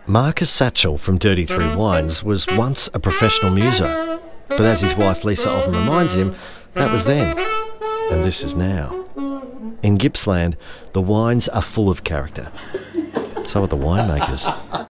Marcus Satchell from Dirty Three Wines was once a professional muser, but as his wife Lisa often reminds him, that was then, and this is now. In Gippsland, the wines are full of character. So are the winemakers.